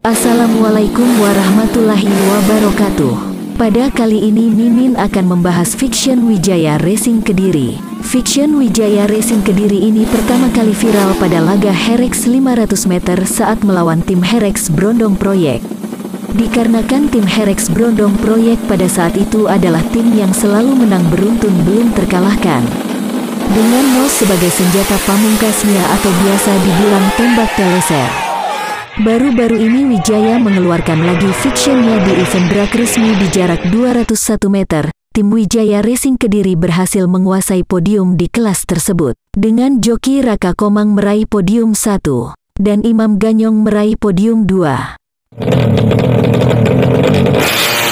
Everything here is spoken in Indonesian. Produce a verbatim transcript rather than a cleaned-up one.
Assalamualaikum warahmatullahi wabarakatuh. Pada kali ini Mimin akan membahas Fiction Wijaya Racing Kediri. Fiction Wijaya Racing Kediri ini pertama kali viral pada laga Herex lima ratus meter saat melawan tim Herex Brondong Proyek. Dikarenakan tim Herex Brondong Proyek pada saat itu adalah tim yang selalu menang beruntun belum terkalahkan. Dengan nos sebagai senjata pamungkasnya atau biasa dibilang tembak teleser. Baru-baru ini Wijaya mengeluarkan lagi fictionnya di event drag resmi di jarak dua ratus satu meter. Tim Wijaya Racing Kediri berhasil menguasai podium di kelas tersebut. Dengan joki Raka Komang meraih podium satu dan Imam Ganyong meraih podium dua.